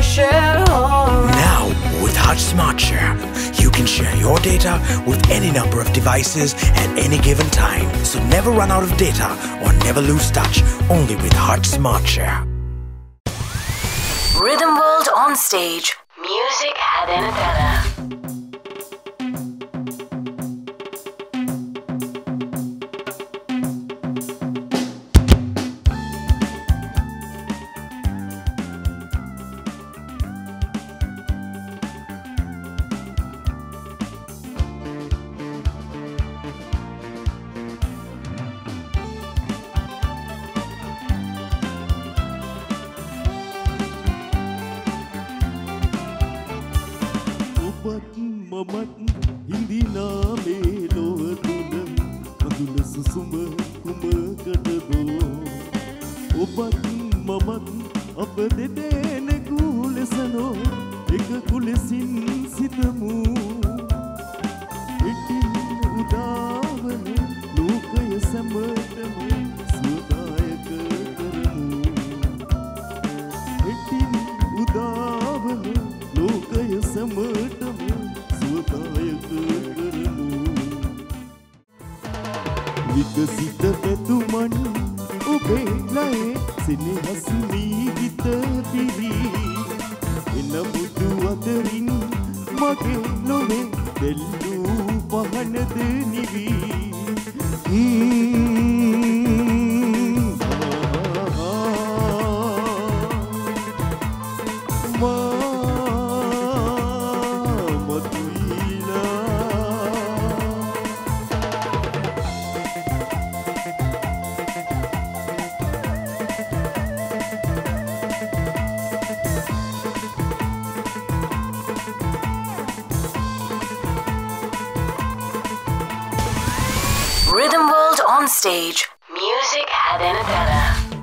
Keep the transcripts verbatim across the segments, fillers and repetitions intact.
share home. Now, with Hutch Smart Share, you can share your data with any number of devices at any given time. So never run out of data or never lose touch, only with Hutch Smart Share. Rhythm World on stage. Music hadena dana. Rhythm World on stage. Music hadena dana.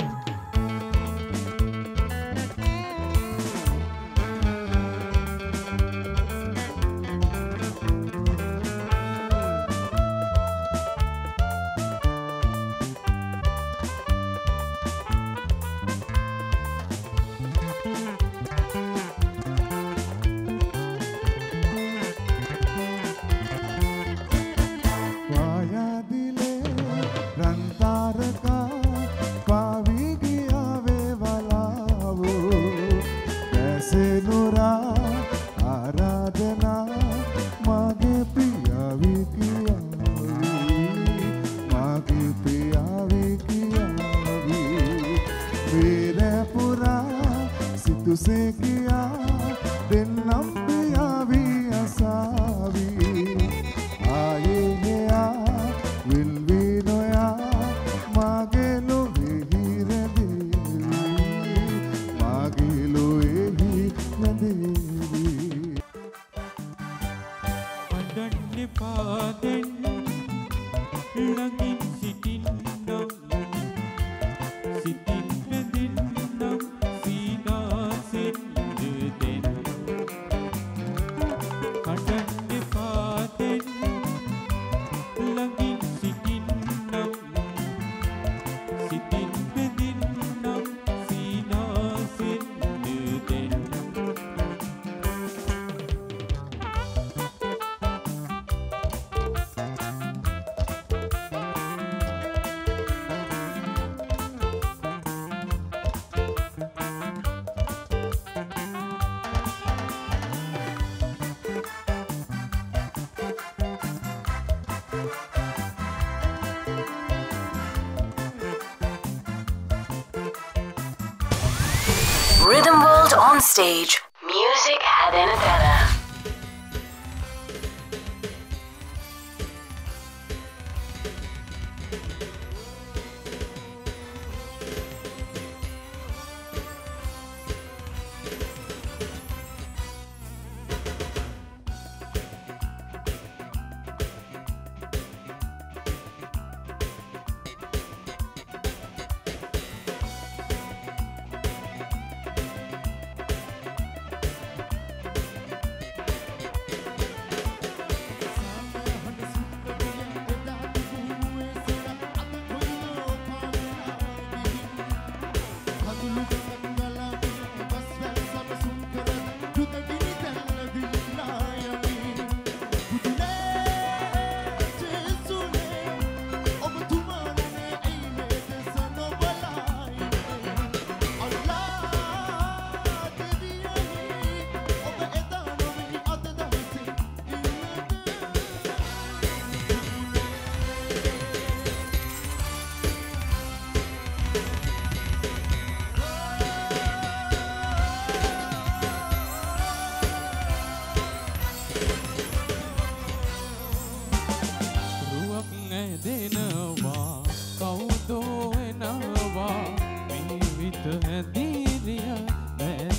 Rhythm World on stage. Music hadena dana.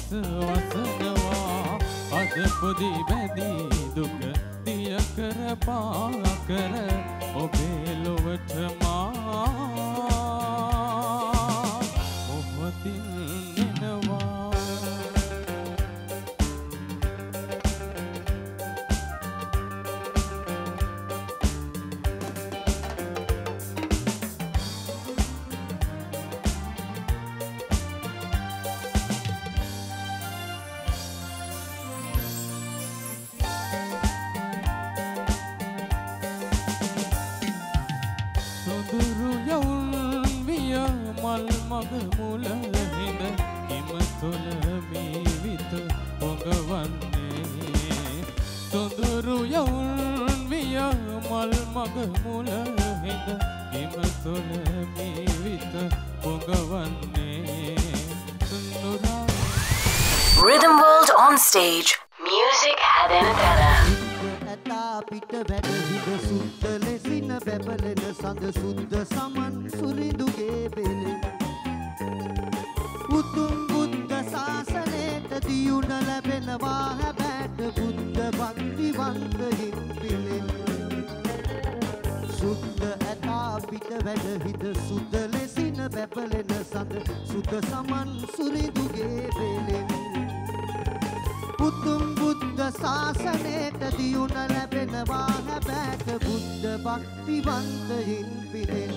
මනස වසනවා අද පොදි බැදී දුක දිය කර පා කර ඔබේ ලොවට මා මොහොතින් එනවා මල් මග මුල හිඳ හිම තුල මේ විත පොඟවන්නේ සොඳුරු යවුන් විය මල් මග මුල හිඳ හිම තුල මේ විත පොඟවන්නේ Rhythm World on stage. Music had an antenna. පිට වැඩ හිද සුද්ද ලෙසින බැබලෙන සඳ සුද්ද සමන් සුරිඳුගේ බෙලෙන උතුම් බුද්ධ ශාසනයට දියුණ ලැබෙනවා හැබැට බුද්ධ භක්තිවන්තයින් පිළෙන සුද්ද ඇතා පිට වැඩ හිද සුද්ද ලෙසින බැබලෙන සඳ සුද්ද සමන් සුරිඳුගේ බෙලෙන උතුම් බුද්ධ ශාසනයට දියුණ ලැබෙනවා හැබැට බුද්ධ භක්තිවන්තයින් පිළෙන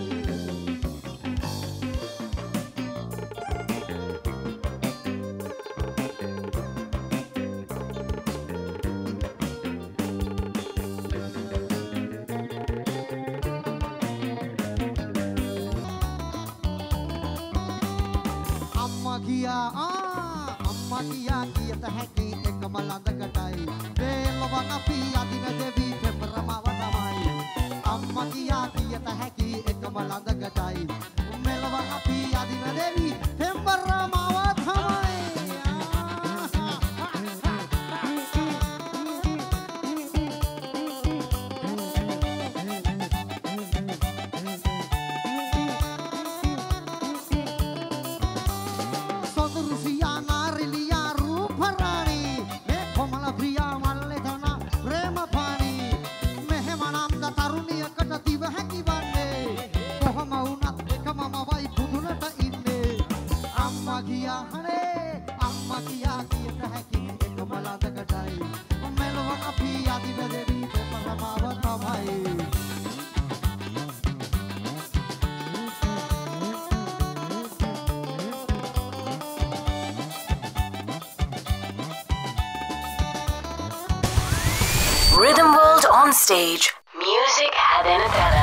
අම්මා කියා ආ අම්මා කියා කියත හැකි එකම ළඟකටයි වේලවන් අපි අදින දෙවි පෙරමව තමයි අම්මා කියා කියත හැකි එකම ළඟකටයි මෙලව අපි අදින දෙවි පෙරමව තමයි Rhythm World on stage. Music had an antenna.